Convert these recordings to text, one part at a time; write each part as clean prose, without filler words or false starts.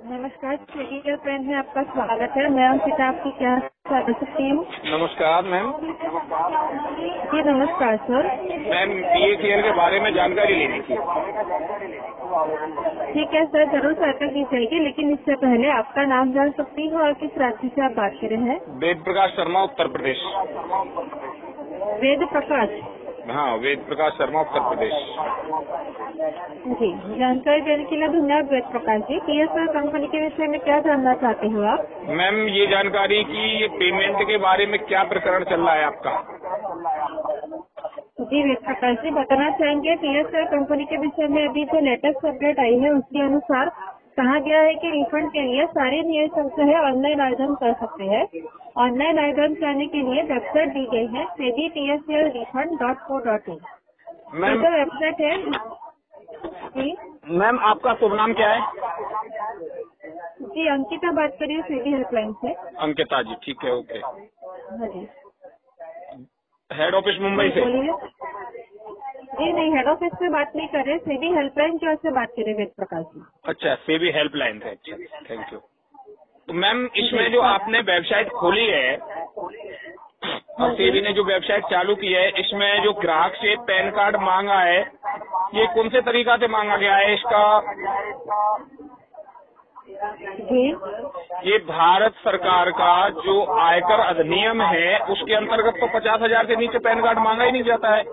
नमस्कार, study friend में आपका स्वागत है। मैं अंकिता आपकी क्या कर सकती हूँ? नमस्कार मैम। जी नमस्कार सर। मैम PACL के बारे में जानकारी लेनी थी। ठीक है सर, जरूर सहायता की जाएगी, लेकिन इससे पहले आपका नाम जान सकती हूँ और किस राज्य से आप बात कर रहे हैं? वेद प्रकाश शर्मा, उत्तर प्रदेश। वेद प्रकाश? हाँ, वेद प्रकाश शर्मा, उत्तर प्रदेश। जी, जानकारी देने के लिए धन्यवाद वेद प्रकाश जी। PSL कंपनी के विषय में क्या जानना चाहते हो आप? मैम ये जानकारी की पेमेंट के बारे में क्या प्रकरण चल रहा है आपका? जी वेद प्रकाश जी, बताना चाहेंगे PSL कंपनी के विषय में अभी जो लेटेस्ट अपडेट आई है उसके अनुसार कहा गया है कि रिफंड के लिए सारे नियम जो है ऑनलाइन आवेदन कर सकते हैं। ऑनलाइन आवेदन करने के लिए वेबसाइट दी गई है SEBI-PSL-refund.co.in। मैम जो वेबसाइट है जी। मैम आपका शुभ नाम क्या है? जी अंकिता बात करिए SEBI हेल्पलाइन से। अंकिता जी, ठीक है, ओके। हाँ जी। हेड ऑफिस मुंबई से? बोलिए। जी नहीं, हेड ऑफिस से बात नहीं कर रहे, SEBI हेल्पलाइन की ओर से बात कर रहे वेद प्रकाश जी। अच्छा, SEBI हेल्पलाइन से। अच्छा, थैंक यू। तो मैम इसमें जो आपने वेबसाइट खोली है और SEBI ने जो वेबसाइट चालू की है, इसमें जो ग्राहक से पैन कार्ड मांगा है, ये कौन से तरीका से मांगा गया है इसका? जी, ये भारत सरकार का जो आयकर अधिनियम है उसके अंतर्गत तो 50,000 से नीचे पैन कार्ड मांगा ही नहीं जाता है।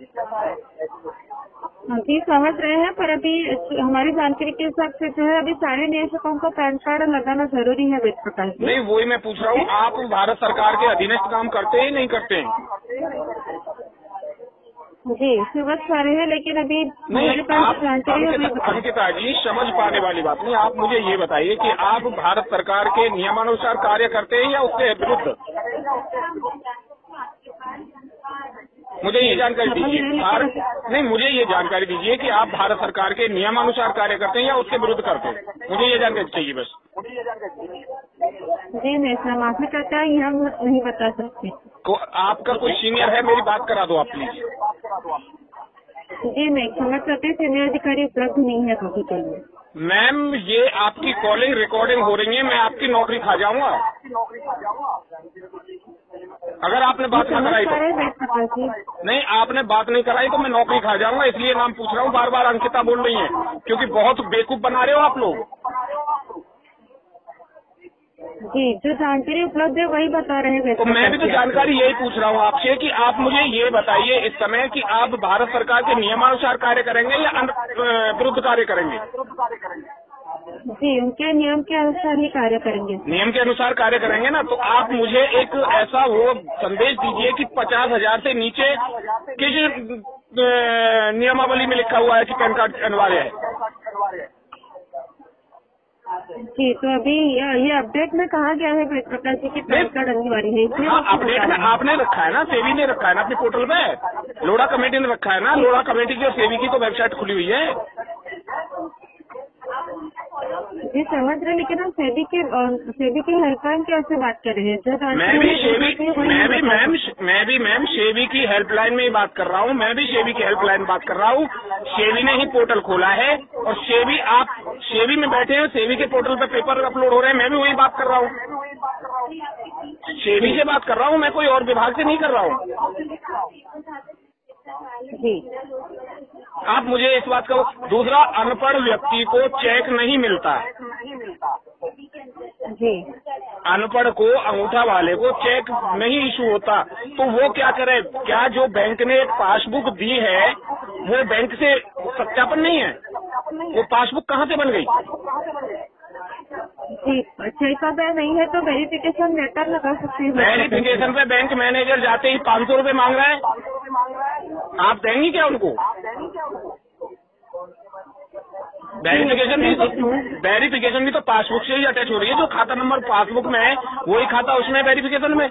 जी समझ रहे हैं, पर अभी हमारी जानकारी के हिसाब से जो है अभी सारे निवेशकों को पैन कार्ड लगाना जरूरी है वेद प्रकाश जी। नहीं, वही मैं पूछ रहा हूँ, आप भारत सरकार के अधीनस्थ काम करते हैं नहीं करते हैं? जी समझ पा रहे हैं, लेकिन अभी नहीं, हमारे पास आप जानकारी अंकिता जी समझ पाने वाली बात नहीं। आप मुझे ये बताइए कि आप भारत सरकार के नियमानुसार कार्य करते हैं या उसके विरुद्ध? मुझे ये जानकारी दीजिए। नहीं, मुझे ये जानकारी दीजिए कि आप भारत सरकार के नियमानुसार कार्य करते हैं या उसके विरुद्ध करते हैं। मुझे ये जानकारी चाहिए बस। जी नहीं सर, माफी करता है, हम नहीं बता सकते। तो आपका कोई सीनियर है, मेरी बात करा दो आप प्लीज। जी नहीं, समझ सकते, सीनियर अधिकारी उपलब्ध नहीं है कभी के लिए। मैम ये आपकी कॉलिंग रिकॉर्डिंग हो रही है, मैं आपकी नौकरी खा जाऊंगा अगर आपने बात न कराई तो। नहीं, आपने बात नहीं कराई तो मैं नौकरी खा जाऊंगा, इसलिए नाम पूछ रहा हूँ। बार बार अंकिता बोल रही है, क्योंकि बहुत बेवकूफ बना रहे हो आप लोग। जी, जो जानकारी उपलब्ध है वही बता रहे हैं। तो मैं भी तो जानकारी यही पूछ रहा हूँ आपसे कि आप मुझे ये बताइए इस समय कि आप भारत सरकार के नियमानुसार कार्य करेंगे या विरुद्ध कार्य करेंगे? जी, उनके नियम के अनुसार ही कार्य करेंगे। नियम के अनुसार कार्य करेंगे ना, तो आप मुझे एक ऐसा वो संदेश दीजिए कि 50,000 से नीचे किस नियमावली में लिखा हुआ है कि पैन कार्ड अनिवार्य है। जी, तो अभी ये अपडेट में कहा गया है वेद प्रकाश जी की पैन कार्ड अनिवार्य है। हाँ, अपडेट में आपने रखा है ना, SEBI ने रखा है ना अपने पोर्टल पे, लोढ़ा कमेटी ने रखा है ना। लोढ़ा कमेटी की और SEBI की तो वेबसाइट खुली हुई है। जी समझ रहे, लेकिन हम SEBI की हेल्पलाइन की ओर से बात कर रहे हैं। मैं भी मैम SEBI की हेल्पलाइन में ही बात कर रहा हूँ। मैं भी SEBI की हेल्पलाइन बात कर रहा हूँ। SEBI ने ही पोर्टल खोला है और SEBI में बैठे हैं, SEBI के पोर्टल पे पेपर अपलोड हो रहे हैं। मैं भी वही बात कर रहा हूँ, SEBI से बात कर रहा हूँ, मैं कोई और विभाग से नहीं कर रहा हूँ। जी, आप मुझे इस बात का। दूसरा, अनपढ़ व्यक्ति को चेक नहीं मिलता। जी, अनपढ़ को, अंगूठा वाले को चेक नहीं इशू होता, तो वो क्या करे? क्या जो बैंक ने एक पासबुक दी है वो बैंक से सत्यापन नहीं है? वो पासबुक कहाँ से बन गई? जी, अच्छा नहीं है तो वेरिफिकेशन लेटर लगा सकते हैं। वेरिफिकेशन पे बैंक मैनेजर जाते ही 500 रुपए मांग रहा है, आप देंगी क्या उनको? वेरिफिकेशन भी तो पासबुक से ही अटैच हो रही है। जो खाता नंबर पासबुक में है वही खाता उसमें वेरिफिकेशन में।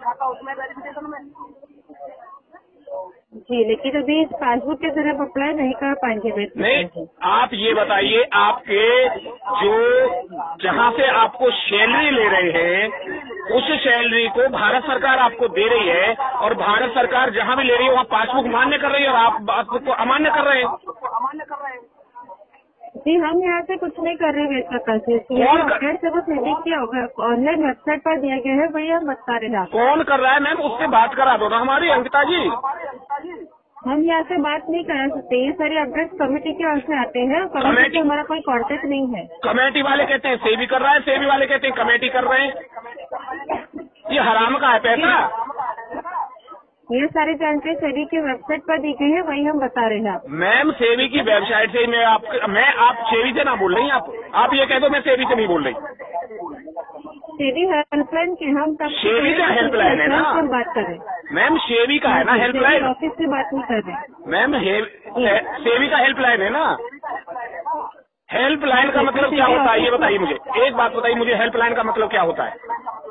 जी, लेकिन अभी इस पासबुक के जरिए अप्लाई नहीं कर पाएंगे। नहीं, आप ये बताइए, आपके जो जहाँ से आपको सैलरी ले रहे हैं उस सैलरी को भारत सरकार आपको दे रही है, और भारत सरकार जहाँ भी ले रही है वहाँ पासबुक मान्य कर रही है और आप पासबुक को अमान्य कर रहे हैं। जी हम यहाँ से कुछ नहीं कर रहे वेबसाइट से, अपडेट से वो सेटिंग किया होगा, ऑनलाइन वेबसाइट पर दिया गया है, वही हम बता रहे हैं। कौन कर रहा है मैम? उससे बात करा दो ना हमारी अंकिता जी। हम यहाँ से बात नहीं करा सकते, ये सारे अपडेट कमेटी के ओर से आते हैं, कमेटी से हमारा कोई कांटेक्ट नहीं है। कमेटी वाले कहते हैं सेबी कर रहा है, सेबी वाले कहते हैं कमेटी कर रहे हैं। ये हराम का है पैसा। ये सारी जानकारी सेबी की वेबसाइट पर दी गई है, वही हम बता रहे हैं। मैम सेबी की वेबसाइट से ही आप सेबी से ना बोल रही हैं, आप ये कह दो मैं सेबी से नहीं बोल रही। सेबी हेल्पलाइन के हम तब सेबी का हेल्पलाइन है ना बात कर रहे। मैम सेबी का है ना हेल्पलाइन, ऑफिस से बात नहीं कर रहे मैम। सेबी का हेल्पलाइन है ना। हेल्पलाइन का मतलब क्या होता है ये बताइए मुझे, एक बात बताइए मुझे, हेल्पलाइन का मतलब क्या होता है?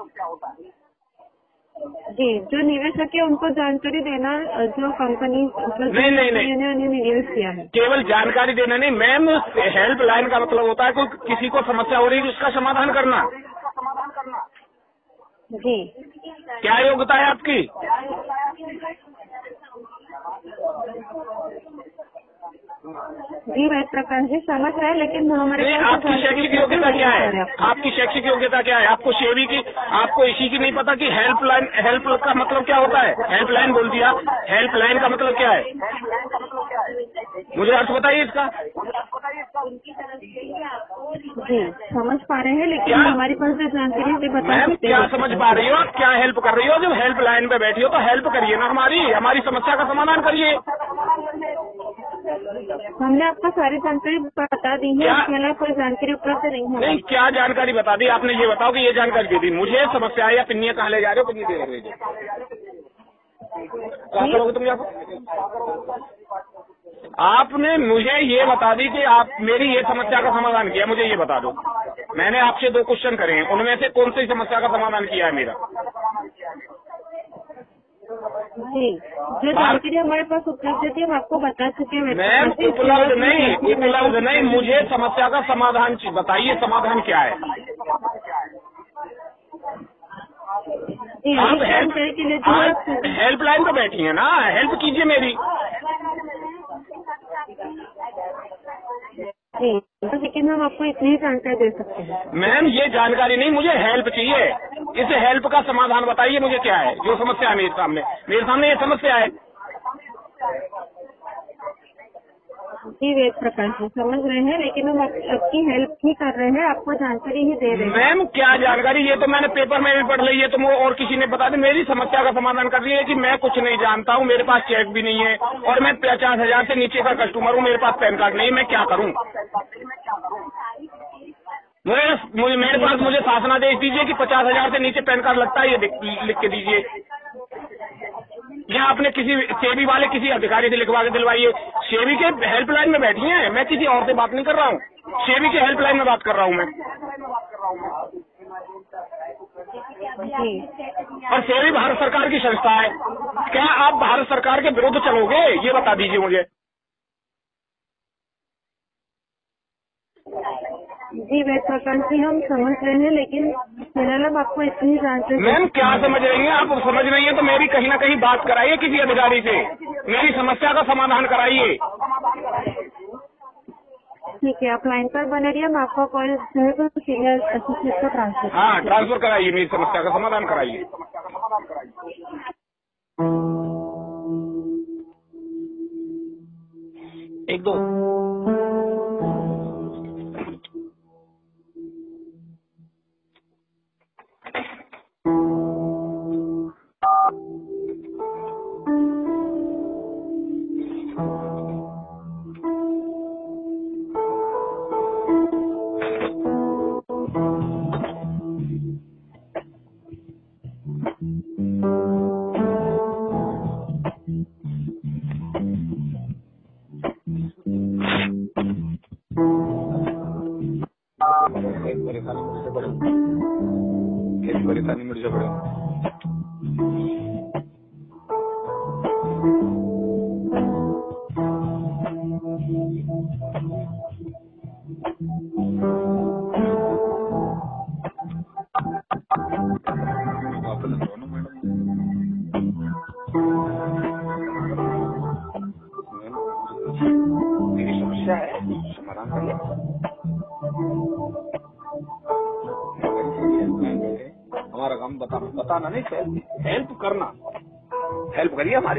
जी जो निवेशक है उनको जानकारी देना, जो कंपनी नहीं निवेश किया है। केवल जानकारी देना नहीं मैम, हेल्पलाइन का मतलब होता है कोई किसी को समस्या हो रही है उसका समाधान करना। जी क्या योग्यता है आपकी? जी वेद प्रकाश जी समझ रहे हैं, लेकिन हमारे आपकी शैक्षिक योग्यता क्या है? आपकी शैक्षिक योग्यता क्या है? आपको सेबी की, आपको इसी की नहीं पता कि हेल्पलाइन, हेल्प का मतलब क्या होता है? हेल्पलाइन बोल दिया, हेल्पलाइन का मतलब क्या है? मुझे अर्थ बताइए इसका। जी समझ पा रहे हैं, लेकिन हमारे पास जो जानकारी है बता सकते हैं। क्या समझ पा रही हो? क्या हेल्प कर रही हो? जब हेल्पलाइन पे बैठी हो तो हेल्प करिए ना, हमारी समस्या का समाधान करिए। हमने आपको सारी जानकारी बता दी है, इसके अलावा कोई जानकारी उपलब्ध नहीं है। नहीं, क्या जानकारी बता दी आपने? ये बताओ कि ये जानकारी दे दी मुझे। समस्या है या पिन्नियाँ कहाँ ले जा रहे हो? पिन्नी दे रहे हो क्या करोगे तुम? आपने मुझे ये बता दी कि आप मेरी ये समस्या का समाधान किया, मुझे ये बता दो। मैंने आपसे 2 क्वेश्चन करे हैं, उनमें से कौन सी समस्या का समाधान किया है मेरा? जी जो जानकारी हमारे पास उपलब्ध थी हम आपको बता चुके हैं। मैम उपलब्ध नहीं, मुझे समस्या का समाधान बताइए, समाधान क्या है? आप हेल्पलाइन पे बैठी हैं ना, हेल्प कीजिए मेरी। जी लेकिन हम आपको इतनी जानकारी दे सकते हैं। मैम ये जानकारी नहीं, मुझे हेल्प चाहिए। इस हेल्प का समाधान बताइए मुझे क्या है, जो समस्या है मेरे सामने ये समस्या है। जी वेद प्रकाश जी समझ रहे हैं, लेकिन हम आपकी हेल्प ही कर रहे हैं, आपको जानकारी ही दे रहे हैं। मैम क्या जानकारी? ये तो मैंने पेपर में भी पढ़ ली है, तो और किसी ने बता दी। मेरी समस्या का समाधान कर रही है कि मैं कुछ नहीं जानता हूँ, मेरे पास चेक भी नहीं है और मैं 50,000 से नीचे का कस्टमर हूँ, मेरे पास पैन कार्ड नहीं है, मैं क्या करूँ? मेरे पास मुझे शासनादेश दीजिए कि 50,000 से नीचे पैन कार्ड लगता है, ये लिख के दीजिए। या आपने किसी सेबी वाले किसी अधिकारी से लिखवा के दिलवाइए। सेबी के हेल्पलाइन में बैठी हैं, मैं किसी और से बात नहीं कर रहा हूँ, सेबी के हेल्पलाइन में बात कर रहा हूँ मैं। और सेबी भारत सरकार की संस्था है, क्या आप भारत सरकार के विरुद्ध चलोगे? ये बता दीजिए मुझे। जी वेद प्रकाश जी हम समझ रहे हैं, लेकिन फिलहाल हम आपको इतनी जानकारी। मैम क्या समझ रही हैं आप? समझ रही हैं तो मेरी कहीं ना कहीं बात कराइए किसी अधिकारी से, मेरी समस्या का समाधान कराइए। ठीक है, आप लाइन पर बने रहिए, हम आपको कॉल सीनियर एसोसिएट को ट्रांसफर। हाँ ट्रांसफर कराइए, मेरी समस्या का समाधान कराइए। 1-2 परेशानी मुझसे बड़े मेरी समस्या है समाधान करना। हमारा काम बताना नहीं, हेल्प करना, हेल्प करिए हमारी।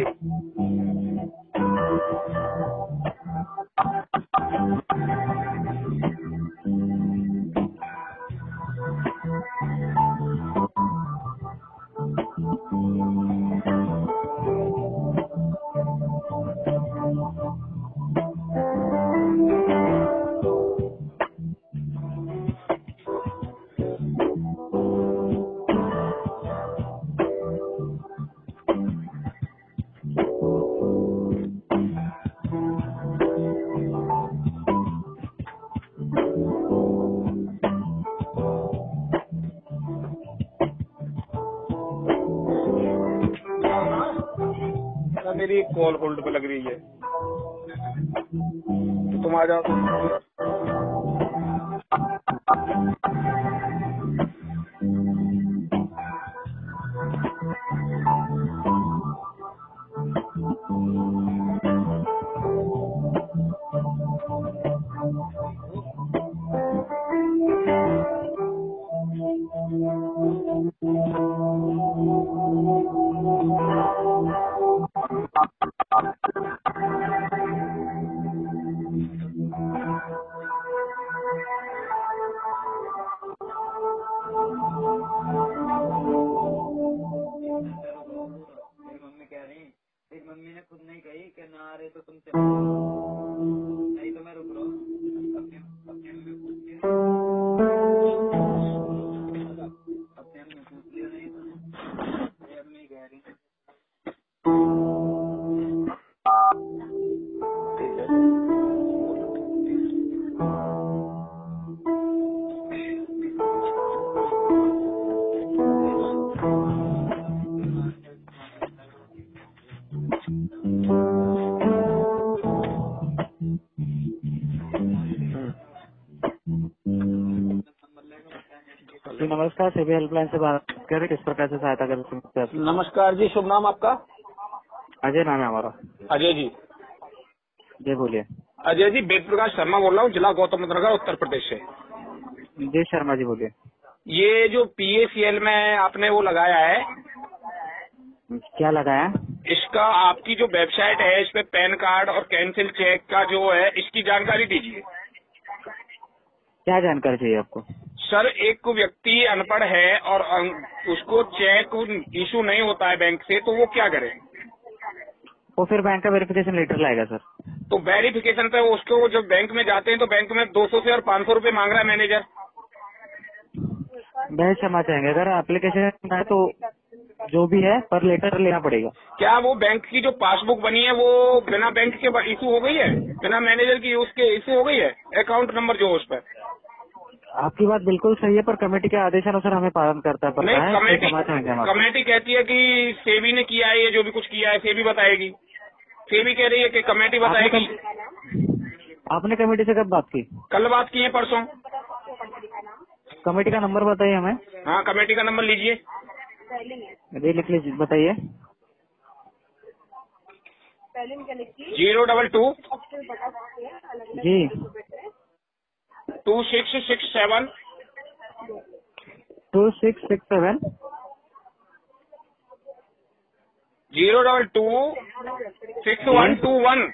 मेरी एक कॉल होल्ड पे लग रही है, तो तुम आ जाओ। मम्मी ने खुद नहीं कही कि ना आ रहे तो तुमसे नहीं, तो मैं रुक रहा हूँ अपने में पूछ लिया, नहीं तो अम्मी कह रही। जी नमस्कार, सेबी हेल्पलाइन से बात कर रहे, किस प्रकार से सहायता कर सकते हैं? नमस्कार जी, शुभ नाम आपका? अजय नाम है हमारा। अजय जी। जी बोलिए। अजय जी, वेद प्रकाश शर्मा बोल रहा हूँ, जिला गौतम बुद्ध नगर, उत्तर प्रदेश से। जी शर्मा जी बोलिए। ये जो PACL में आपने वो लगाया है, क्या लगाया? इसका आपकी जो वेबसाइट है, इस पे पैन कार्ड और कैंसिल चेक का जो है, इसकी जानकारी दीजिए। क्या जानकारी चाहिए आपको? सर, एक व्यक्ति अनपढ़ है और उसको चेक इशू नहीं होता है बैंक से, तो वो क्या करे? वो फिर बैंक का वेरिफिकेशन लेटर लाएगा सर। तो वेरिफिकेशन पे उसको जब बैंक में जाते हैं तो बैंक में 200 से और 500 रुपए मांग रहा है मैनेजर। मैं क्षमा चाहेंगे, अगर एप्लीकेशन है तो जो भी है पर लेटर लेना पड़ेगा। क्या वो बैंक की जो पासबुक बनी है वो बिना बैंक के इशू हो गई है, बिना मैनेजर की उसके इशू हो गई है? अकाउंट नंबर जो उस पर। आपकी बात बिल्कुल सही है, पर कमेटी के आदेशानुसार हमें पालन करता है। नहीं, कमेटी कहती है कि सेबी ने किया है, ये जो भी कुछ किया है सेबी बताएगी। सेबी कह रही है कि कमेटी बताएगी। आपने कमेटी से कब बात की? कल बात की है, परसों। कमेटी का नंबर बताइए हमें। हाँ, कमेटी का नंबर लीजिए। जी लिख लीजिए, बताइए। 022 जी 2667 2667 022 6121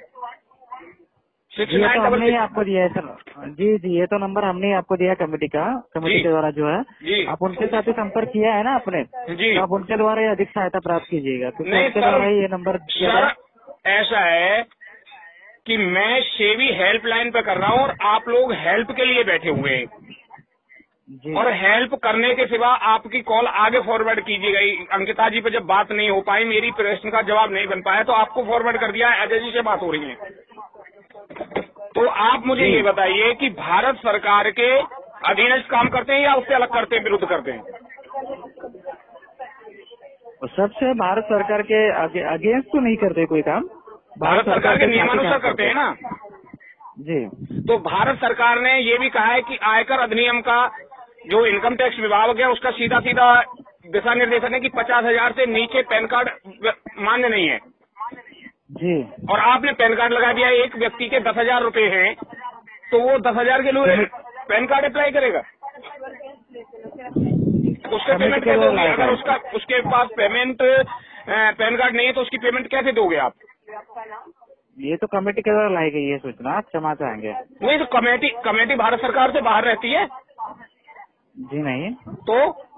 हमने ही आपको दिया है सर। जी जी, ये तो नंबर हमने ही आपको दिया है कमेटी का, कमेटी के द्वारा जो है जी। आप उनके साथ ही संपर्क किया है ना आपने जी। तो आप उनके द्वारा ही अधिक सहायता प्राप्त कीजिएगा, क्योंकि नहीं उनके सर, द्वारा ही ये नंबर सर ऐसा है कि मैं सेबी हेल्पलाइन पे कर रहा हूँ और आप लोग हेल्प के लिए बैठे हुए हैं जी। और हेल्प करने के सिवा आपकी कॉल आगे फॉरवर्ड कीजिएगा। अंकिता जी पे जब बात नहीं हो पाई, मेरी प्रश्न का जवाब नहीं बन पाया, तो आपको फॉरवर्ड कर दिया। अजय जी से बात हो रही है। तो आप मुझे ये बताइए कि भारत सरकार के अधीन काम करते हैं या उससे अलग करते हैं, विरुद्ध करते हैं? सबसे भारत सरकार के अगेंस्ट तो नहीं करते कोई काम, भारत सरकार के नियमानुसार करते हैं ना जी। तो भारत सरकार ने ये भी कहा है कि आयकर अधिनियम का जो इनकम टैक्स विभाग है उसका सीधा सीधा दिशा निर्देशन है कि 50,000 से नीचे पैन कार्ड मान्य नहीं है जी। और आपने पैन कार्ड लगा दिया, एक व्यक्ति के 10,000 रुपए हैं, तो वो 10,000 के लिए पैन कार्ड अप्लाई करेगा? उसका पेमेंट कैसे होगी? अगर उसके पास पेमेंट पैन कार्ड नहीं है तो उसकी पेमेंट कैसे दोगे आप? ये तो कमेटी के द्वारा लाई गई है सूचना, आप क्षमा चाहेंगे? नहीं तो कमेटी भारत सरकार से बाहर रहती है? जी नहीं। तो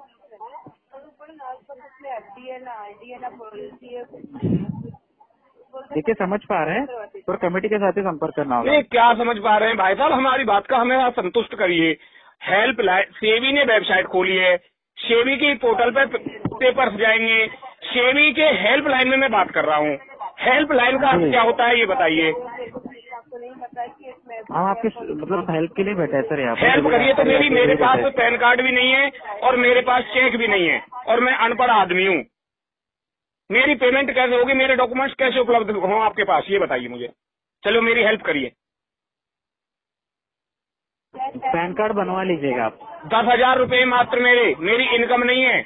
देखिए समझ पा रहे हैं, तो कमेटी के साथ ही संपर्क करना होगा। नहीं, क्या समझ पा रहे हैं भाई साहब, हमारी बात का हमें आप संतुष्ट करिए। हेल्पलाइन सेवी ने वेबसाइट खोली है, सेवी की पोर्टल पे पेपर्स जाएंगे, सेवी के हेल्पलाइन में मैं बात कर रहा हूँ। हेल्पलाइन का क्या होता है ये बताइए। हम आपके मतलब हेल्प के लिए बैठे हैं सर यहाँ पर। हेल्प करिए तो मेरे पास तो पैन कार्ड भी नहीं है और मेरे पास चेक भी नहीं है और मैं अनपढ़ आदमी हूँ। मेरी पेमेंट कैसे होगी, मेरे डॉक्यूमेंट्स कैसे उपलब्ध हों आपके पास, ये बताइए मुझे। चलो मेरी हेल्प करिए। पैन कार्ड बनवा लीजिएगा आप। 10,000 रुपए मात्र मेरी इनकम नहीं है।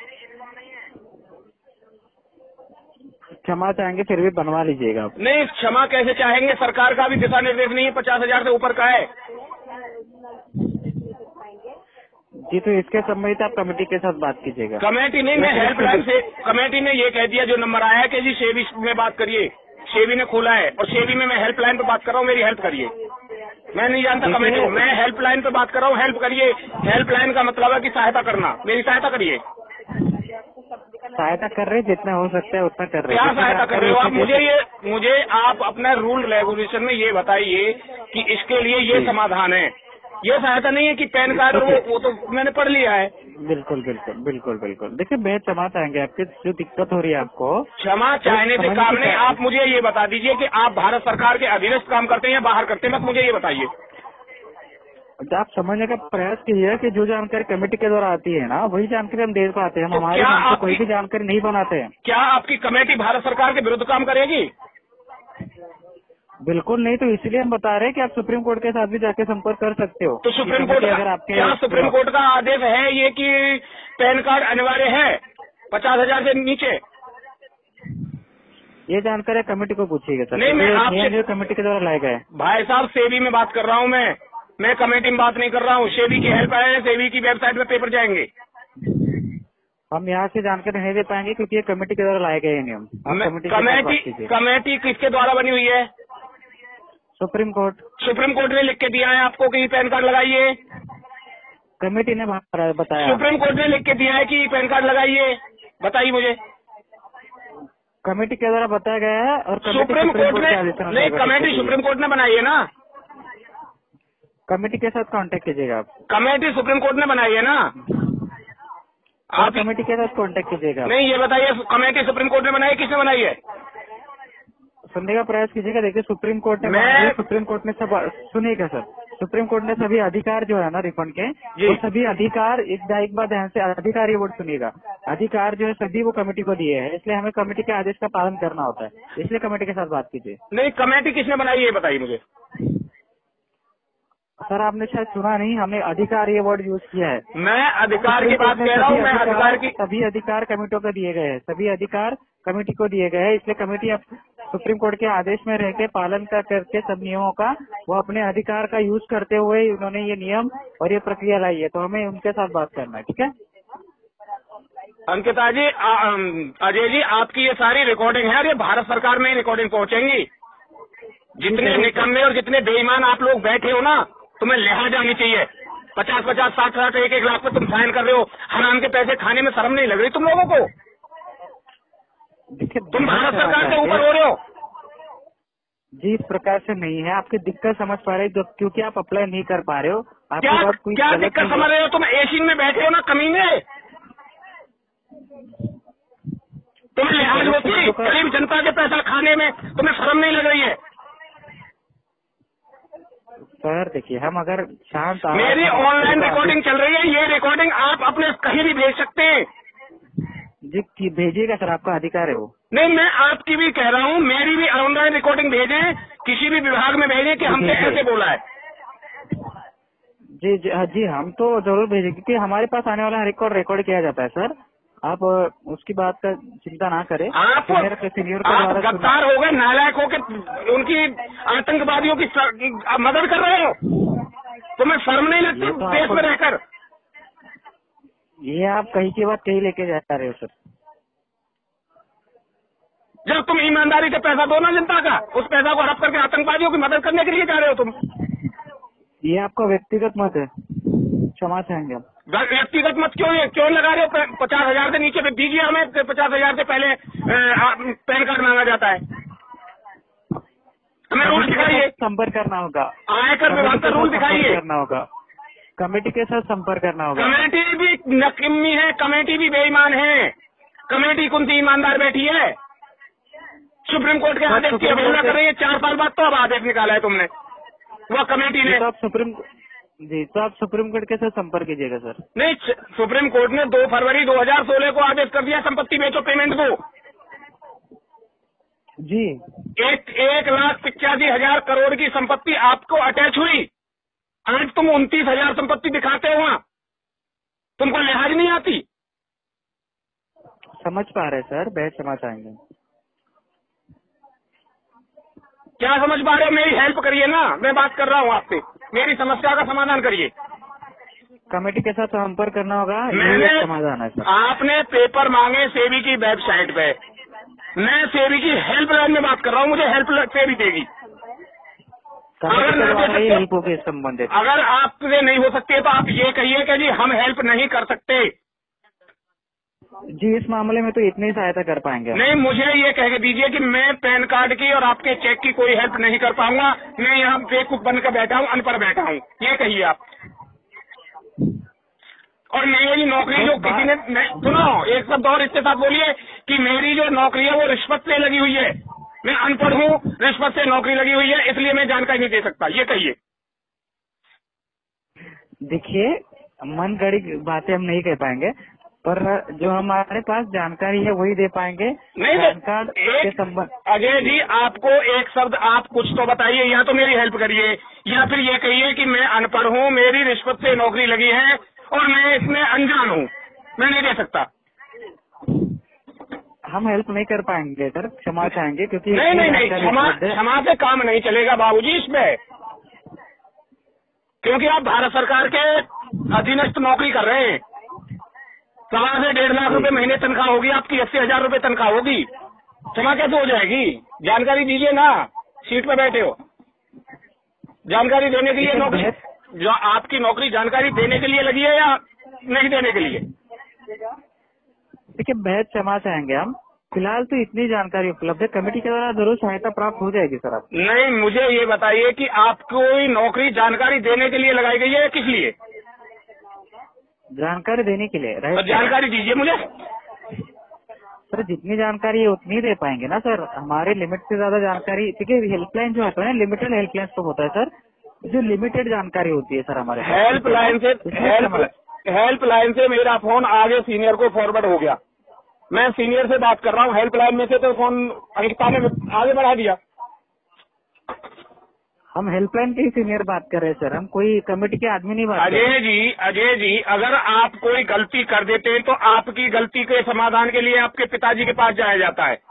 क्षमा चाहेंगे फिर भी बनवा लीजिएगा आप। नहीं, क्षमा कैसे चाहेंगे, सरकार का भी दिशा निर्देश नहीं है, 50,000 से ऊपर का है। जी तो इसके संबंधित आप कमेटी के साथ बात कीजिएगा। कमेटी नहीं, मैं हेल्पलाइन से, कमेटी ने ये कह दिया जो नंबर आया है कि जी सेवी में बात करिए, सेवी ने खोला है और सेवी में मैं हेल्पलाइन पे बात कर रहा हूँ, मेरी हेल्प करिए। मैं नहीं जानता कमेटी को, मैं हेल्पलाइन पे बात कर रहा हूँ, हेल्प करिए। हेल्पलाइन का मतलब है कि सहायता करना, मेरी सहायता करिए। सहायता कर रहे, जितना हो सकता है उतना कर रहे। क्या सहायता कर रहे हो आप? मुझे आप अपना रूल रेगुलेशन में ये बताइए कि इसके लिए ये समाधान है। ये सहायता नहीं है कि पैन कार्ड वो तो मैंने पढ़ लिया है। बिल्कुल बिल्कुल बिल्कुल बिल्कुल। देखिए मैं क्षमा चाहेंगे, आपकी जो दिक्कत हो रही है आपको। क्षमा चाहने से काम नहीं, आप मुझे ये बता दीजिए कि आप भारत सरकार के अधीनस्थ काम करते हैं या बाहर करते हैं, बस मुझे ये बताइए। आप समझने का प्रयास कीजिए कि जो जानकारी कमेटी के द्वारा आती है ना, वही जानकारी हम दे पाते हैं। हम हमारे नाम से कोई भी जानकारी नहीं बनाते हैं। क्या आपकी कमेटी भारत सरकार के विरुद्ध काम करेगी? बिल्कुल नहीं, तो इसलिए हम बता रहे हैं कि आप सुप्रीम कोर्ट के साथ भी जाके संपर्क कर सकते हो। तो सुप्रीम कोर्ट अगर आपके क्या सुप्रीम कोर्ट का आदेश है ये कि पैन कार्ड अनिवार्य है 50,000 से नीचे? ये जानकारी कमेटी को पूछिएगा सर। नहीं, मैं आपसे कमेटी के द्वारा लाए गए। भाई साहब सेवी में बात कर रहा हूँ, मैं कमेटी में बात नहीं कर रहा हूँ। सेवी की हेल्प है, सेवी की वेबसाइट पे पेपर जाएंगे। हम यहाँ से जानकारी नहीं दे पाएंगे क्योंकि ये कमेटी के द्वारा लाए गए नियम। कमेटी किसके द्वारा बनी हुई है? Supreme court. सुप्रीम कोर्ट ने लिख के दिया है आपको कि पैन कार्ड लगाइए? कमेटी ने बताया। सुप्रीम कोर्ट ने लिख के दिया है कि पैन कार्ड लगाइए, बताइए मुझे। कमेटी के द्वारा बताया गया है और सुप्रीम कोर्ट ने नहीं, कमेटी सुप्रीम कोर्ट ने बनाई है ना। कमेटी के साथ कांटेक्ट कीजिएगा आप। कमेटी सुप्रीम कोर्ट ने बनाई है ना, आप कमेटी के साथ कांटेक्ट कीजिएगा। नहीं, ये बताइए कमेटी सुप्रीम कोर्ट ने बनाई है, किसने बनाई है? सुनने का प्रयास कीजिएगा। देखिए सुप्रीम कोर्ट ने सुप्रीम कोर्ट ने सब सुनिएगा सर। सुप्रीम कोर्ट ने सभी अधिकार जो है ना रिफंड के, वो सभी अधिकार एक बार ध्यान से अधिकार, ये वर्ड सुनिएगा, अधिकार जो है सभी वो कमेटी को दिए हैं। इसलिए हमें कमेटी के आदेश का पालन करना होता है, इसलिए कमेटी के साथ बात कीजिए। नहीं, कमेटी किसने बनाई है बताइए मुझे। सर आपने शायद सुना नहीं, हमने अधिकार ये वर्ड यूज किया है। मैं अधिकार की बात कह रहा हूँ, मैं अधिकार की सभी अधिकार कमेटियों को दिए गए हैं, सभी अधिकार कमेटी को दिए गए हैं। इसलिए कमेटी अब सुप्रीम कोर्ट के आदेश में रह के पालन करके सब नियमों का वो अपने अधिकार का यूज करते हुए उन्होंने ये नियम और ये प्रक्रिया लाई है, तो हमें उनके साथ बात करना है। ठीक है अंकिता जी, अजय जी, आपकी ये सारी रिकॉर्डिंग है और ये भारत सरकार में रिकॉर्डिंग पहुंचेंगी। जितने निकम्मे और जितने बेईमान आप लोग बैठे हो ना, तुम्हें लिहाज आनी चाहिए। 50-50, 60-60, 1-1 लाख पे तुम साइन कर रहे हो, हराम के पैसे खाने में शर्म नहीं लग रही तुम लोगों को? तुम भारत सरकार से ऊपर हो रहे हो जी। इस प्रकार से नहीं है, आपकी दिक्कत समझ पा रहे हो क्योंकि आप अप्लाई नहीं कर पा रहे हो। क्या दिक्कत समझ रहे हो? तुम एसी में बैठे हो ना कमीने, तुम्हें लिहाज होती है गरीब जनता के पैसा खाने में, तुम्हें शर्म नहीं लग रही है? सर देखिए, हम अगर शांत, मेरी ऑनलाइन रिकॉर्डिंग चल रही है, ये रिकॉर्डिंग आप अपने कहीं भी भेज सकते हैं जी। भेजिएगा सर, आपका अधिकार है वो। नहीं, मैं आपकी भी कह रहा हूँ, मेरी भी ऑनलाइन रिकॉर्डिंग भेजें, किसी भी विभाग में भेजें कि हमसे ऐसे बोला है। जी जी, हम तो जरूर भेजेंगे क्योंकि हमारे पास आने वाला रिकॉर्ड किया जाता है सर। आप उसकी बात का चिंता ना करें। आप गद्दार हो गए, नालायक हो के उनकी आतंकवादियों की मदद कर रहे हो। तो मैं शर्म नहीं लगती ये तो देश आपको- में रहकर? ये आप कहीं की बात कहीं लेके जा रहे हो सर। जब तुम ईमानदारी से पैसा दो ना जनता का, उस पैसा को हड़प करके आतंकवादियों की मदद करने के लिए जा रहे हो तुम। ये आपका व्यक्तिगत मत है, क्षमा चाहेंगे हम। व्यक्तिगत मत क्यों लगा रहे हो? 50,000 से नीचे दीजिए हमें, 50,000 से पहले पैन कार्ड मांगा जाता है। हमें रूल दिखाइए, संपर्क करना होगा, आयकर विभाग का रूल दिखाइए। करना होगा, कमेटी के साथ संपर्क करना होगा। कमेटी भी नकम्मी है, कमेटी भी बेईमान है। कमेटी कौन सी ईमानदार बैठी है? सुप्रीम कोर्ट के आदेश की अवहेलना कर रही है। 4 साल बाद तो अब आदेश निकाला है तुमने, वह कमेटी ने। तो आप सुप्रीम कोर्ट के साथ संपर्क कीजिएगा सर। नहीं, सुप्रीम कोर्ट ने 2 फरवरी 2016 को आदेश कर दिया संपत्ति बेचो पेमेंट को। जी, 1,85,000 करोड़ की संपत्ति आपको अटैच हुई। आज तुम 29,000 संपत्ति दिखाते हो वहाँ, तुमको लिहाज नहीं आती? समझ पा रहे सर, बहुत क्षमा चाहेंगे। क्या समझ पा रहे हो? मेरी हेल्प करिए ना, मैं बात कर रहा हूँ आपसे, मेरी समस्या का समाधान करिए। कमेटी के साथ संपर्क करना होगा, मैंने यही समाधान है सर। आपने पेपर मांगे सेबी की वेबसाइट पे, मैं सेबी की हेल्पलाइन में बात कर रहा हूँ, मुझे हेल्प सेबी देगी। कमेटी के द्वारा ही हेल्प होगी इस संबंधित। अगर आपसे नहीं हो सकती है तो आप ये कहिए कि जी हम हेल्प नहीं कर सकते। जी, इस मामले में तो इतनी सहायता कर पाएंगे। नहीं, मुझे ये कह दीजिए कि मैं पैन कार्ड की और आपके चेक की कोई हेल्प नहीं कर पाऊंगा। मैं यहाँ बेवकूफ बनकर बैठा हूँ, अनपढ़ बैठा हूँ, ये कहिए आप। और मेरी नौकरी जो किसी ने सुनो, एक शब्द और इसके साथ बोलिए कि मेरी जो नौकरी है वो रिश्वत से लगी हुई है। मैं अनपढ़ हूँ, रिश्वत से नौकरी लगी हुई है, इसलिए मैं जानकारी नहीं दे सकता, ये कहिए। देखिए, मन गढ़ी बातें हम नहीं कह पाएंगे, पर जो हमारे पास जानकारी है वही दे पाएंगे। नहीं, पैन कार्ड के संबंध। अजय जी, आपको एक शब्द आप कुछ तो बताइए, या तो मेरी हेल्प करिए या फिर ये कहिए कि मैं अनपढ़ हूँ, मेरी रिश्वत से नौकरी लगी है और मैं इसमें अनजान हूँ, मैं नहीं दे सकता। हम हेल्प नहीं कर पाएंगे सर, क्षमा चाहेंगे, क्योंकि नहीं, क्षमा से काम नहीं चलेगा बाबूजी इसमें, क्योंकि आप भारत सरकार के अधीनस्थ नौकरी कर रहे हैं। 1.5 से 1.5 लाख रुपए महीने तनख्वाह होगी आपकी, 80,000 रुपए तनख्वाह होगी। क्षमा कैसे हो जाएगी? जानकारी दीजिए ना, सीट पे बैठे हो, जानकारी देने के लिए नौकरी, जो आपकी नौकरी जानकारी देने के लिए लगी है या नहीं देने के लिए? देखिए, बहुत क्षमा चाहेंगे हम, फिलहाल तो इतनी जानकारी उपलब्ध है, कमेटी के द्वारा जरूर सहायता प्राप्त हो जाएगी सर। आप नहीं, मुझे ये बताइए कि आपको नौकरी जानकारी देने के लिए लगाई गई है या किस लिए? जानकारी देने के लिए तो जानकारी दीजिए मुझे। सर, जितनी जानकारी है उतनी दे पाएंगे ना सर, हमारे लिमिट से ज्यादा जानकारी। देखिए, हेल्पलाइन जो होता है ना, लिमिटेड हेल्पलाइन तो होता है सर, जो लिमिटेड जानकारी होती है सर हमारे हेल्पलाइन से मेरा फोन आगे सीनियर को फॉरवर्ड हो गया, मैं सीनियर से बात कर रहा हूँ, हेल्पलाइन में से तो फोन अंकिता ने आगे बढ़ा दिया। हम हेल्पलाइन के ही सीनियर बात कर रहे हैं सर, हम कोई कमेटी के आदमी नहीं बात कर रहे। अजय जी, अगर आप कोई गलती कर देते हैं तो आपकी गलती के समाधान के लिए आपके पिताजी के पास जाया जाता है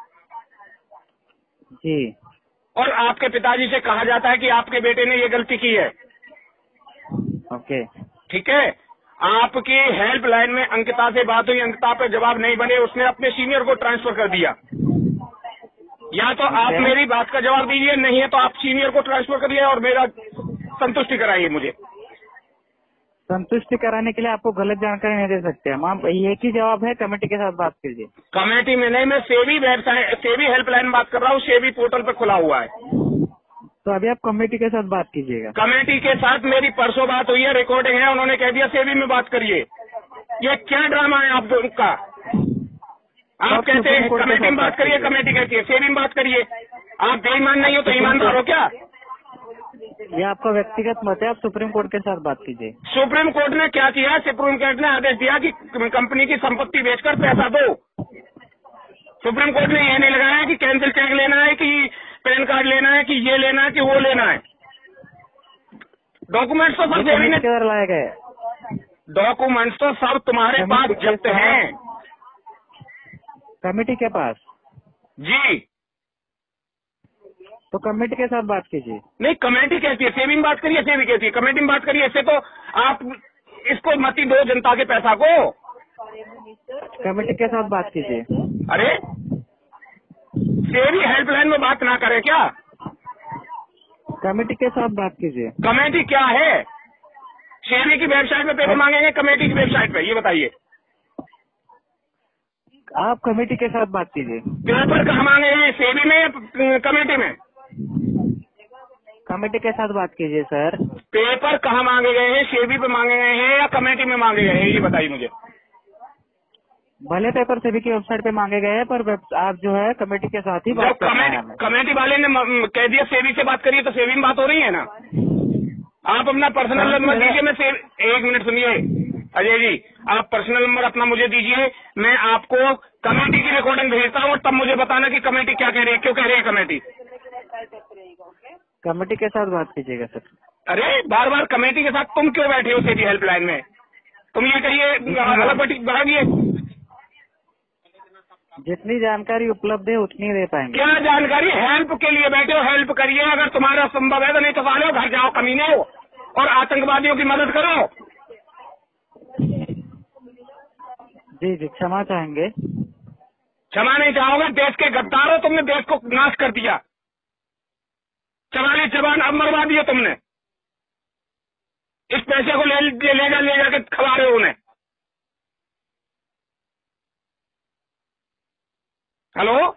जी, और आपके पिताजी से कहा जाता है कि आपके बेटे ने ये गलती की है। ओके, ठीक है, आपकी हेल्पलाइन में अंकिता से बात हुई, अंकिता पे जवाब नहीं बने, उसने अपने सीनियर को ट्रांसफर कर दिया। या तो आप मेरी बात का जवाब दीजिए, नहीं है तो आप सीनियर को ट्रांसफर करिए और मेरा संतुष्टि कराइए। मुझे संतुष्टि कराने के लिए आपको गलत जानकारी नहीं दे सकते हम, आप एक ही जवाब है, कमेटी के साथ बात कीजिए। कमेटी में नहीं, मैं सेबी वेबसाइट, सेबी हेल्पलाइन बात कर रहा हूँ, सेबी पोर्टल पे खुला हुआ है। तो अभी आप कमेटी के साथ बात कीजिएगा। कमेटी के साथ मेरी परसों बात हुई है, रिकॉर्डिंग है, उन्होंने कह दिया सेबी में बात करिए। ये क्या ड्रामा है आप दोनों का? आप कहते हैं कमेटी में बात करिए, कमेटी कहती है सेबी में बात करिए। आप बेईमान नहीं हो तो ईमानदार हो क्या? ये आपका व्यक्तिगत मत है, आप सुप्रीम कोर्ट के साथ बात कीजिए। सुप्रीम कोर्ट ने क्या किया? सुप्रीम कोर्ट ने आदेश दिया कि कंपनी की संपत्ति बेचकर पैसा दो। सुप्रीम कोर्ट ने ये नहीं लगाया कि कैंसिल चेक लेना है, कि पैन कार्ड लेना है, कि ये लेना है, कि वो लेना है। डॉक्यूमेंट्स तो सब सेबी ने किधर लाए गए? डॉक्यूमेंट्स तो सब तुम्हारे पास जब्त हैं, कमेटी के पास जी। तो कमेटी के साथ बात कीजिए। नहीं, कमेटी कहती है, सेविंग बात करिए, सेवी कहती है, कमेटी में बात करिए। ऐसे तो आप इसको मती दो जनता के पैसा को। कमेटी के साथ बात कीजिए। अरे सेवी हेल्पलाइन में बात ना करें क्या? कमेटी के साथ बात कीजिए। कमेटी क्या है? सेवी की वेबसाइट पे पेपर मांगेंगे, कमेटी की वेबसाइट पे, ये बताइए। आप कमेटी के साथ बात कीजिए। पेपर कहाँ मांगे हैं, सेवी में या कमेटी में? कमेटी के साथ बात कीजिए सर। पेपर कहाँ मांगे गए हैं, सेवी पे मांगे गए हैं या कमेटी में मांगे गए हैं, ये बताइए मुझे। भले पेपर सेवी की वेबसाइट पे मांगे गए हैं, पर आप जो है कमेटी के साथ ही बात कर रहे हैं। कमेटी वाले ने कह दिया सेवी से बात करिए, तो सेवी में बात हो रही है ना। आप अपना पर्सनल नंबर दीजिए, मैं एक मिनट सुनिए अजय जी, आप पर्सनल नंबर अपना मुझे दीजिए, मैं आपको कमेटी की रिकॉर्डिंग भेजता हूँ, तब मुझे बताना कि कमेटी क्या कह रही है, क्यों कह रही है कमेटी। कमेटी के साथ बात कीजिएगा सर। अरे बार बार कमेटी के साथ तुम क्यों बैठे हो सेवी हेल्पलाइन में? तुम ये कहिए अलग बढ़ाइए। जितनी जानकारी उपलब्ध है उतनी दे पाएंगे। क्या जानकारी? हेल्प के लिए बैठे हो, हेल्प करिए अगर तुम्हारा संभव है, तो नहीं तो सालो घर जाओ कमीने हो और आतंकवादियों की मदद करो। जी जी, क्षमा चाहेंगे। क्षमा नहीं चाहोगे? देश के गद्दार हो, तुमने देश को नाश कर दिया। 44 जवान अब मरवा दिए तुमने। इस पैसे को ले जाके खवा रहे हो उन्हें। हेलो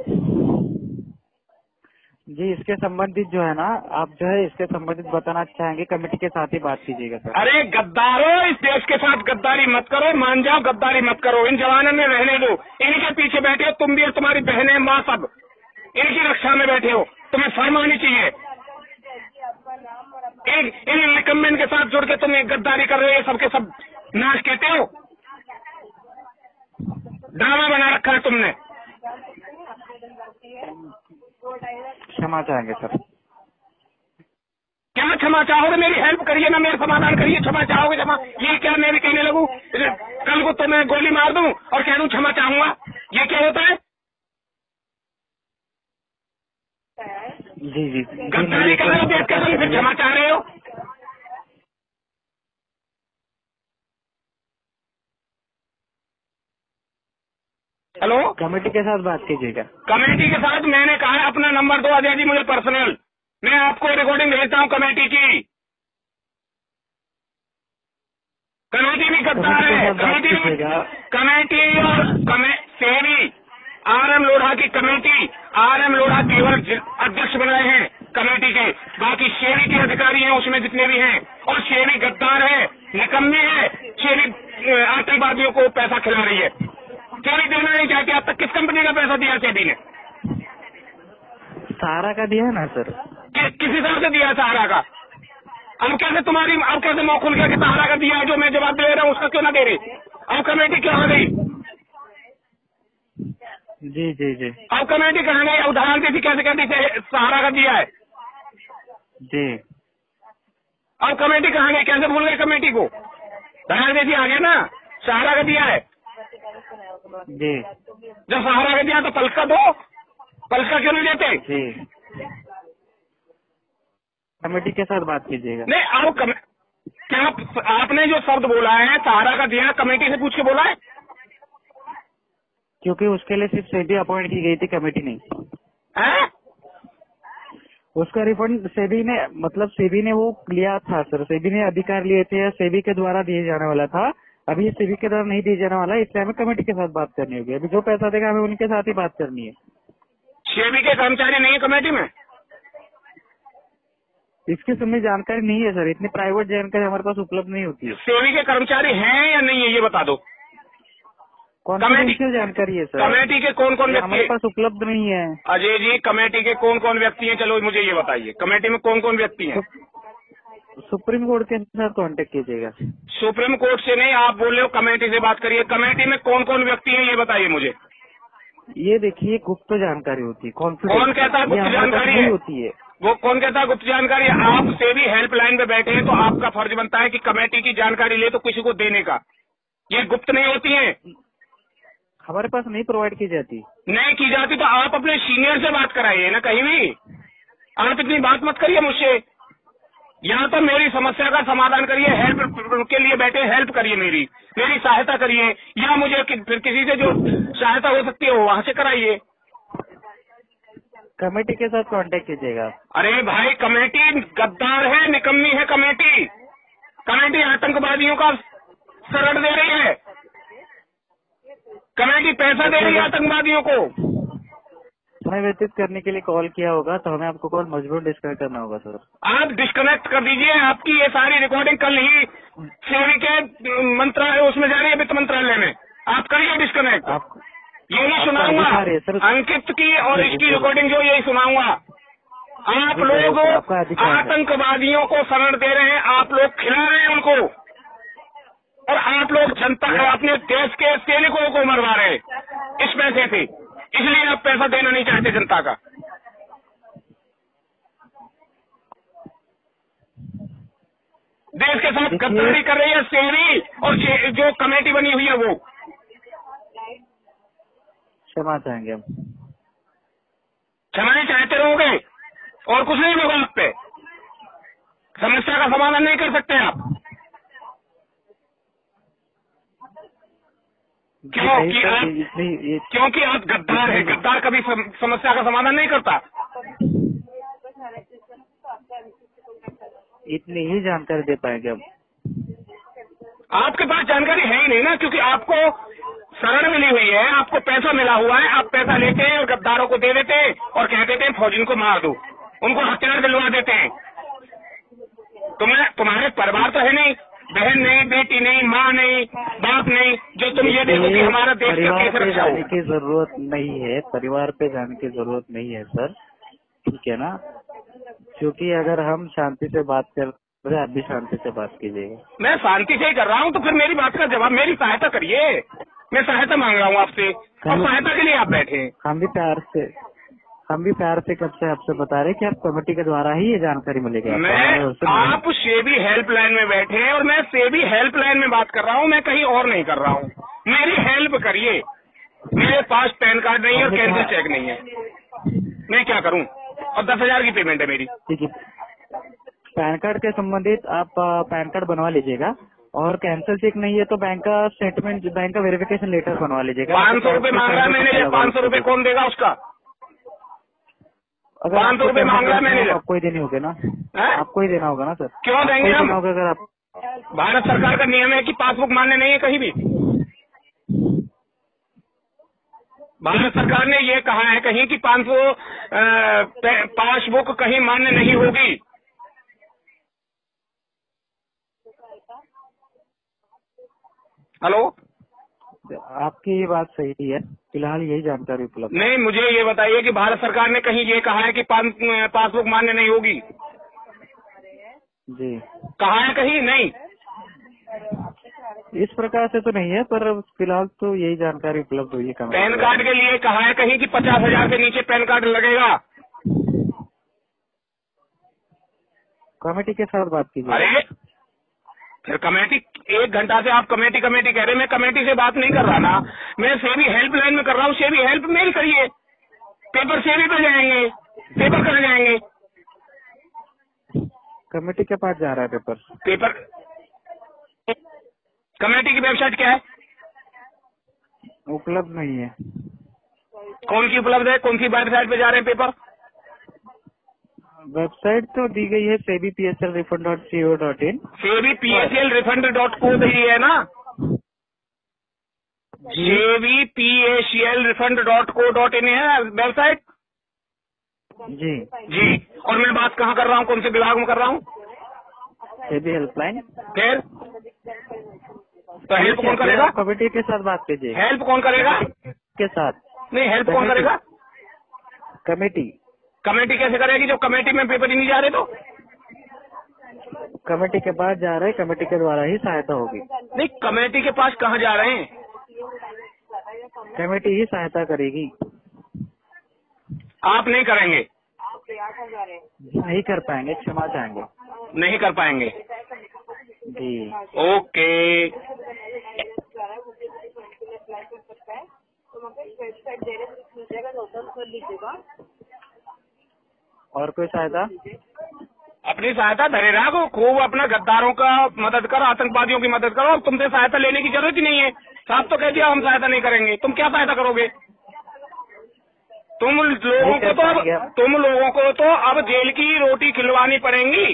जी, इसके संबंधित जो है ना, आप जो है इसके संबंधित बताना चाहेंगे, कमेटी के साथ ही बात कीजिएगा सर। अरे गद्दारों, इस देश के साथ गद्दारी मत करो, मान जाओ गद्दारी मत करो। इन जवानों में रहने दो, इनके पीछे बैठे हो तुम भी और तुम्हारी बहनें माँ सब, इनकी रक्षा में बैठे हो, तुम्हें शर्म आनी चाहिए। इन निकम्में के साथ जुड़ के तुम एक गद्दारी कर रहे हो, सबके सब नाश कहते हो। ड्रामा बना रखा है तुमने। क्षमा चाहेंगे सर। क्या क्षमा चाहोगे? मेरी हेल्प करिए ना, मेरा समाधान करिए। क्षमा चाहोगे? क्षमा ये क्या मैं भी कहने लगूं? कल को तो मैं गोली मार दूं और कह दूं क्षमा चाहूंगा, ये क्या होता है? जी जी, गद्दारी कर रहे हो, देख कर फिर क्षमा चाह रहे हो। हेलो, कमेटी के साथ बात कीजिएगा। कमेटी के साथ मैंने कहा है अपना नंबर दो अजय जी मुझे पर्सनल, मैं आपको रिकॉर्डिंग भेजता हूँ कमेटी की। कमेटी भी गद्दार है, कमेटी और सेवी RM लोढ़ा की कमेटी, RM लोढ़ा केवल अध्यक्ष बन रहे हैं कमेटी के, बाकी शेरी के अधिकारी हैं उसमें जितने भी हैं, और शेरी गद्दार है, निकम्मी है, शेरी आतंकवादियों को पैसा खिला रही है। शेरी देना नहीं चाहती। अब तक किस कंपनी का पैसा दिया शेरी ने? सहारा का दिया है ना सर। किस हिसाब से दिया सहारा का? अब कैसे मौका खुल गया कि सहारा का दिया है, जो मैं जवाब दे रहा हूँ उसका क्यों ना दे रही? अब कमेटी क्या हो गई? जी जी जी, अब कमेटी कहाँ गई? उदाहरण देती कैसे कहती सहारा का दिया है जी। अब कमेटी कहाँ गई? कैसे भूल गए कमेटी को? उदाहरण देती आ गया ना, सहारा का दिया है जी। जब सहारा का दिया तो पलका दो, पलका क्यों नहीं देते? जी, कमेटी के साथ बात कीजिएगा। नहीं, अब क्या आपने जो शब्द बोला है सहारा का दिया, कमेटी से पूछ के बोला है? क्योंकि उसके लिए सिर्फ सेबी अपॉइंट की गई थी, कमेटी नहीं है? उसका रिफंड सेबी ने, मतलब सेबी ने वो लिया था सर, सेबी ने अधिकार लिए थे, सेबी के द्वारा दिए जाने वाला था। अभी ये सेबी के द्वारा नहीं दिए जाने वाला है, इसलिए हमें कमेटी के साथ बात करनी होगी। अभी जो पैसा देगा हमें उनके साथ ही बात करनी है। सेबी के कर्मचारी नहीं है कमेटी में? इसके समय जानकारी नहीं है सर, इतनी प्राइवेट जानकारी हमारे पास उपलब्ध नहीं होती है। सेबी के कर्मचारी हैं या नहीं है ये बता दो। कॉन्फिडेंशियल जानकारी है सर। कमेटी के कौन कौन व्यक्ति हमारे पास उपलब्ध नहीं है। अजय जी, कमेटी के कौन कौन व्यक्ति हैं? चलो मुझे ये बताइए, कमेटी में कौन कौन व्यक्ति हैं? सुप्रीम कोर्ट के साथ कांटेक्ट कीजिएगा। सुप्रीम कोर्ट से नहीं, आप बोल रहे हो कमेटी से बात करिए। कमेटी में कौन कौन व्यक्ति हैं ये बताइए मुझे। ये देखिए, गुप्त जानकारी होती है। कौन कहता है गुप्त जानकारी होती है? वो कौन कहता है गुप्त जानकारी? आप सेबी हेल्पलाइन पे बैठे हैं तो आपका फर्ज बनता है कि कमेटी की जानकारी ले तो किसी को देने का। ये गुप्त नहीं होती है, हमारे पास नहीं प्रोवाइड की जाती। नहीं की जाती तो आप अपने सीनियर से बात कराइए ना कहीं भी। आप इतनी बात मत करिए मुझसे। यहाँ तो मेरी समस्या का समाधान करिए, हेल्प के लिए बैठे, हेल्प करिए, मेरी सहायता करिए, या मुझे फिर किसी से जो सहायता हो सकती है वो वहाँ से कराइए। कमेटी के साथ कांटेक्ट कीजिएगा। अरे भाई, कमेटी गद्दार है, निकम्मी है कमेटी। कमेटी आतंकवादियों का शरण दे रही है, कमेटी पैसा दे रही है आतंकवादियों को। समय व्यतीत करने के लिए कॉल किया होगा तो हमें आपको कॉल मजबूर डिस्कनेक्ट करना होगा सर। आप डिस्कनेक्ट कर दीजिए। आपकी ये सारी रिकॉर्डिंग कल ही सेवी के मंत्रालय उसमें जा रही है, वित्त मंत्रालय में। आप करिए डिस्कनेक्ट। यही सुनाऊंगा अंकित की और इसकी रिकॉर्डिंग जो यही सुनाऊंगा। आप लोग आतंकवादियों को शरण दे रहे हैं, आप लोग खिला रहे हैं उनको, और आप लोग जनता अपने देश के सैनिकों को मरवा रहे हैं इस पैसे से। इसलिए आप पैसा देना नहीं चाहते जनता का। देश के साथ गद्दारी कर रही है सेवी, और जो कमेटी बनी हुई है वो। क्षमा चाहेंगे हम। क्षमा नहीं चाहते रहोगे और कुछ नहीं होगा। आप पे समस्या का समाधान नहीं कर सकते आप, क्योंकि आप गद्दार हैं। गद्दार कभी समस्या का समाधान नहीं करता। इतनी ही जानकारी दे पाएंगे हम। आपके पास जानकारी है ही नहीं ना, क्योंकि आपको शरण मिली हुई है, आपको पैसा मिला हुआ है। आप पैसा लेते हैं और गद्दारों को दे देते हैं और कह देते हैं फौजी को मार दो, उनको हथियार दिलवा देते हैं। तुम्हारे परिवार तो है नहीं, बहन नहीं, बेटी नहीं, माँ नहीं, बाप नहीं, जो तुम ये देखो कि हमारा देश कैसे रक्षा हो। जाने की जरूरत नहीं है, परिवार पे जाने की जरूरत नहीं है सर, ठीक है ना। क्योंकि अगर हम शांति से बात कर रहे, आप भी शांति से बात कीजिएगा। मैं शांति से ही कर रहा हूँ, तो फिर मेरी बात का जवाब, मेरी सहायता करिए। मैं सहायता मांग रहा हूँ आपसे, और सहायता के लिए आप बैठे। हम भी प्यार से कब से आपसे बता रहे कि आप कमेटी के द्वारा ही ये जानकारी मिलेगी। आप सेबी हेल्पलाइन में बैठे हैं और मैं सेबी हेल्पलाइन में बात कर रहा हूँ, मैं कहीं और नहीं कर रहा हूँ। मेरी हेल्प करिए। मेरे पास पैन कार्ड नहीं है और कैंसिल चेक नहीं है, मैं क्या करूँ? और 10,000 की पेमेंट है मेरी। ठीक है, पैन कार्ड के संबंधित आप पैन कार्ड बनवा लीजिएगा, और कैंसिल चेक नहीं है तो बैंक का स्टेटमेंट, बैंक का वेरिफिकेशन लेटर बनवा लीजिएगा। 500 रुपए मांग रहा है मैनेजर, 500 रुपए कौन देगा उसका? 500 रुपए मांग रहा है मैनेजर। आपको ही देने होंगे ना, आपको ही देना होगा ना सर। क्यों देंगे हम? अगर आप, भारत सरकार का नियम है कि पासबुक मान्य नहीं है कहीं भी। भारत सरकार ने ये कहा है कहीं कि 500 पासबुक कहीं मान्य नहीं होगी। हेलो, आपकी ये बात सही है, फिलहाल यही जानकारी उपलब्ध नहीं। मुझे ये बताइए कि भारत सरकार ने कहीं ये कहा है कि पासबुक मान्य नहीं होगी? जी, कहा है कहीं? नहीं, इस प्रकार से तो नहीं है, पर फिलहाल तो यही जानकारी उपलब्ध हुई है। पैन कार्ड के लिए कहा है कहीं कि 50,000 के नीचे पैन कार्ड लगेगा। कमेटी के साथ बात कीजिए। अरे फिर कमेटी, 1 घंटा से आप कमेटी कह रहे हैं। मैं कमेटी से बात नहीं कर रहा ना, मैं सेवी हेल्पलाइन में कर रहा हूँ। सेवी हेल्प मेल करिए, पेपर सेवी पे जाएंगे, पेपर कहाँ जाएंगे? कमेटी के पास जा रहा है पेपर। कमेटी की वेबसाइट क्या है? उपलब्ध नहीं है। कौन सी उपलब्ध है? कौन सी वेबसाइट पे जा रहे हैं पेपर? वेबसाइट तो दी गई है sebpslrefund.co.in। sebpslrefund.co है ना? sebpslrefund.co.in है वेबसाइट। जी। और मैं बात कहाँ कर रहा हूँ, कौन से विभाग में कर रहा हूँ? सेबी हेल्पलाइन। फिर तो हेल्प कौन करेगा? कमेटी के साथ बात कीजिए। हेल्प कौन करेगा? के साथ नहीं, हेल्प कौन करेगा? कमेटी कैसे करेगी जब कमेटी में पेपर ही नहीं जा रहे? तो कमेटी के पास जा रहे हैं, कमेटी के द्वारा ही सहायता होगी। नहीं, कमेटी के पास कहाँ जा रहे हैं? कमेटी ही सहायता करेगी। आप नहीं करेंगे? नहीं कर पाएंगे, क्षमा चाहेंगे। नहीं कर पाएंगे? जी, ओके। और कोई सहायता? अपनी सहायता धरे रखो, खूब अपना गद्दारों का मदद करो, आतंकवादियों की मदद करो। तुमसे सहायता लेने की जरूरत ही नहीं है। साहब तो कह दिया हम सहायता नहीं करेंगे, तुम क्या सहायता करोगे? तुम लोगों को तो अब जेल की रोटी खिलवानी पड़ेगी।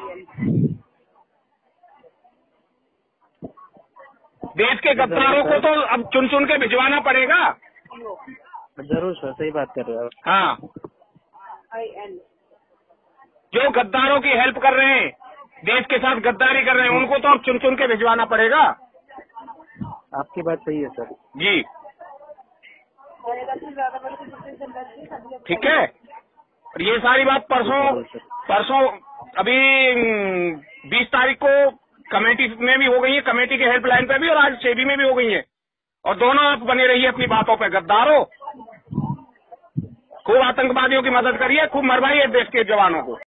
देश के गद्दारों को तो अब चुन चुन के भिजवाना पड़ेगा। जरूर सर, सही बात कर रहे हो। हाँ, जो गद्दारों की हेल्प कर रहे हैं, देश के साथ गद्दारी कर रहे हैं, उनको तो अब चुन चुन के भिजवाना पड़ेगा। आपकी बात सही है सर जी, ठीक है। और ये सारी बात परसों अभी 20 तारीख को कमेटी में भी हो गई है, कमेटी के हेल्पलाइन पे भी, और आज सेबी में भी हो गई है। और दोनों आप बने रहिए अपनी बातों पे। गद्दारों, खूब आतंकवादियों की मदद करिए, खूब मरवाइए देश के जवानों को।